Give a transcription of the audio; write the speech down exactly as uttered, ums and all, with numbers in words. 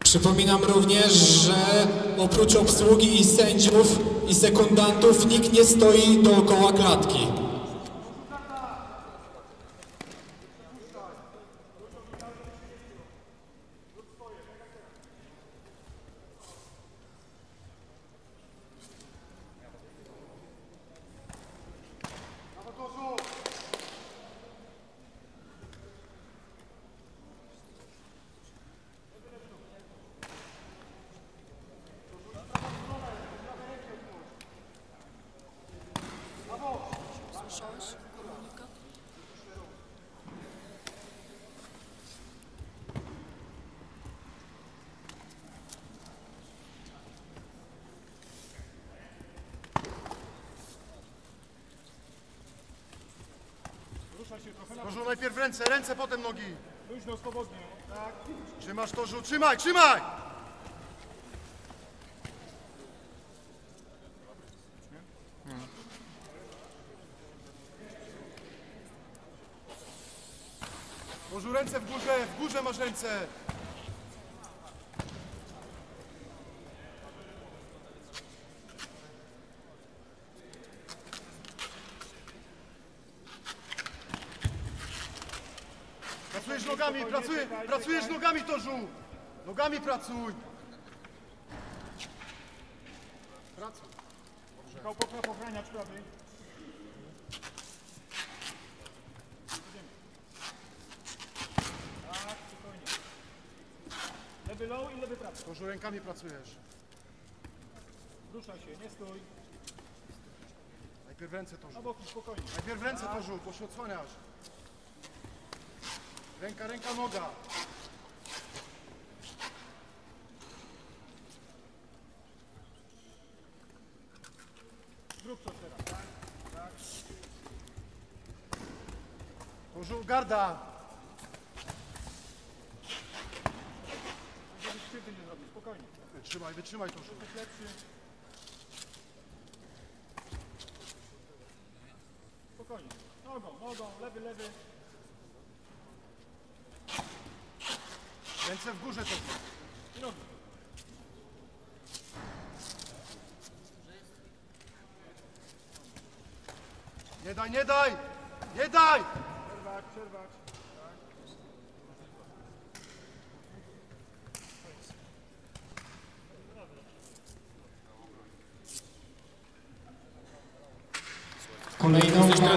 Przypominam również, że oprócz obsługi i sędziów i sekundantów nikt nie stoi dookoła klatki. Słyszałeś komunikat? Ruszaj się trochę na Torzu, najpierw ręce, ręce, potem nogi. luźno, swobodnie. Tak. Trzymasz, Torzu, trzymaj, trzymaj! Torzu, ręce w górze, w górze masz ręce. Pracujesz nogami, pracuj, pracujesz nogami, Torzu! Nogami pracuj! Pracuj. Czekał popraw ochraniacz prawy. Tak, spokojnie. Lewy low i lewy prawy. Torzu, rękami pracujesz. Ruszaj się, nie stój. Najpierw ręce, Na Torzu. boku, spokojnie. Najpierw ręce, Torzu, bo się odsłaniasz. Ręka, ręka, noga. Zrób coś teraz, tak? Tak. Torzu, garda. Żebyś krzywdy nie zrobił, spokojnie. Wytrzymaj, wytrzymaj, Torzu. Jesteś lepszy. Spokojnie. Nogą, nogą, lewy, lewy. Ręce w górze, Torzu. I nogi. Nie daj, nie daj! Nie daj! Przerwać, przerwać. Kolejną